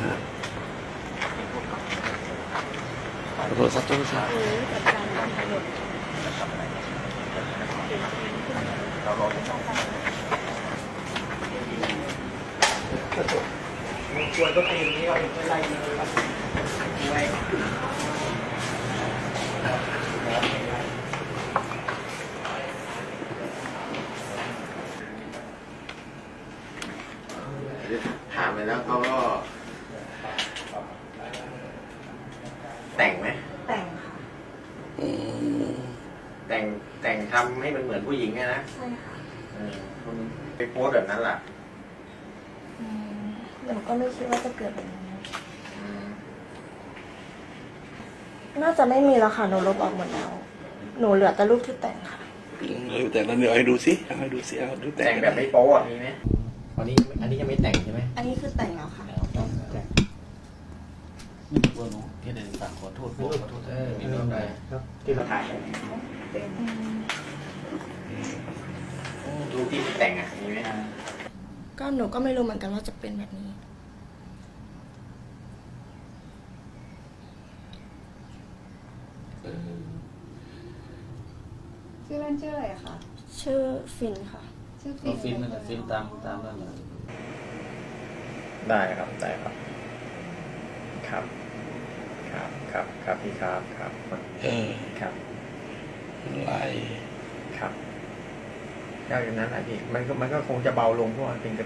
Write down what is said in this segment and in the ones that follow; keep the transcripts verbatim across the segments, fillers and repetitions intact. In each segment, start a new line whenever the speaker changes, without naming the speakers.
โทรศัพท์โทรศัพท์
ควรก็ตีนนี้ก็เป็นไรเลยครับ
ถามไปแล้วเขาก็แต่งไหม
แต่งค่ะ
แต่งแต่งทำให้มันเหมือนผู้หญิงไงนะ
ใช่ค่ะ
คุณไปโพสแบบนั้นล่ะ
หนูก็ไม่คิดว่าจะเกิดแบบนี้น่าจะไม่มีแล้วค่ะหนูลบออกหมดแล้วหนูเหลือแต่รูปที่แต่งค่ะ
แต่แล้วเดี๋ยวให้ดูสิให้ดูสิเอาดูแต่
แต่
ง
งแบบไม่โป๊ะมีไหมอันนี้อันนี้ยังไม่แต่งใช่ไหม
อันนี้คือแต่งแล้วค่ะ
นี่เป็นตัวหนูที่เดินฝากขอโทษขอโทษ
เออมีรูปอะไรที่มาถ่ายรูปที่แต่งอ่ะมีไหม
ก็หนูก็ไม่รู้เหมือนกันว่าจะเป็นแบบนี้
ชื่อเล่นชื่ออะไรคะ
ชื่อฟินค่ะ
ชื่อ
ฟินฟินนั่นแหละฟินตามตามนั่นแหละ
ได้ครับได้ครับครับครับครับครับพี่ครับครับ
เออ
ครับ
ไล่
ครับจากนั้นอะไรพี่มันก็มันก็คงจะเบาลงเพราะมันเป็นกระ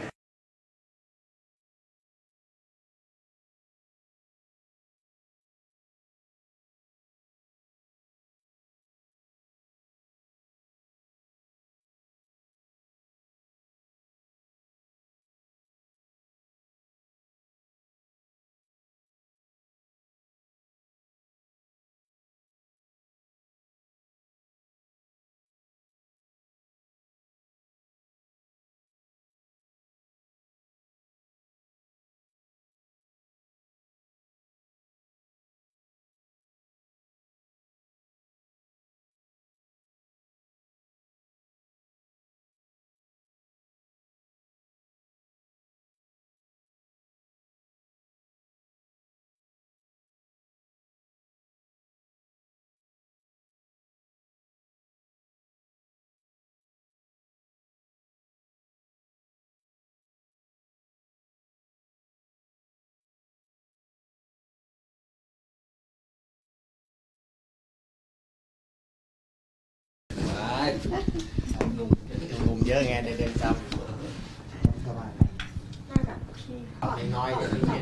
มุมเยอะไงในเดือนจำน้อยๆอย่างนี้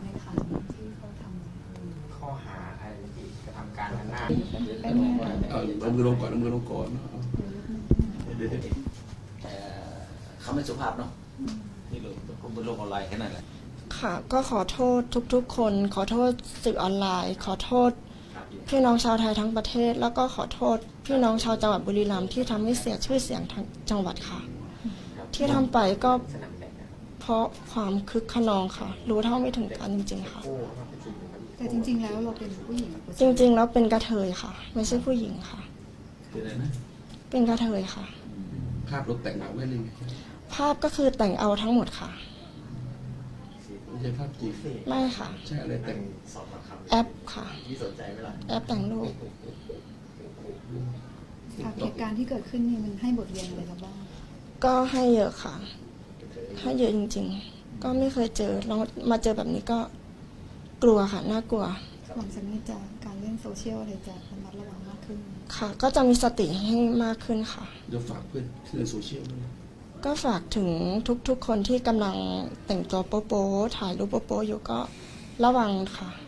ข้อหาอะไรที่กระทำการทางหน้า
เอามือลงก่อนเอามือลงก่อน
แต่เขาไม่สุภาพเนาะนี่ลงผมบนโลกออนไลน์แค่นั้นแหละ
ค่ะก็ขอโทษทุกๆคนขอโทษสื่อออนไลน์ขอโทษพี่น้องชาวไทยทั้งประเทศแล้วก็ขอโทษพี่น้องชาวจังหวัดบุรีรัมย์ที่ทำให้เสียชื่อเสียงทั้งจังหวัดค่ะที่ทำไปก็เพราะความคึกขนองค่ะรู้เท่าไม่ถึงการจริงๆค่ะ
แต่จริงๆแล้วเราเป็นผู้หญิง
จริงๆแล้วเป็นกระเทยค่ะไม่ใช่ผู้หญิงค่ะ
เป็นอะไรนะ
เป็นกระเทยค่ะ
ภาพรถแต่งเอาไว้เลย
ภาพก็คือแต่งเอาทั้งหมดค่ะ
ไม่ใช่ภาพจริง
ไม่ค่ะ
ใช่อะไรแต่ง
แอปค่ะแอปแต่งรูป
เหตุการณ์ที่เกิดขึ้นนี่มันให้บทเรียนอะไรเราบ้าง
ก็ให้เยอะค่ะให้เยอะจริงๆก็ไม่เคยเจอลองมาเจอแบบนี้ก็กลัวค่ะน่ากลัว
หลังจากนี้จะการเล่นโซเชียลอะไรจะระมัดระวังมากขึ้น
ค่ะก็จะมีสติให้มากขึ้นค่ะ
เดี๋ยวฝากเพื่อนในโซเชียลด้วย
ก็ฝากถึงทุกๆคนที่กำลังแต่งตัวโป๊ะๆถ่ายรูปโป๊ะๆอยู่ก็ระวังค่ะ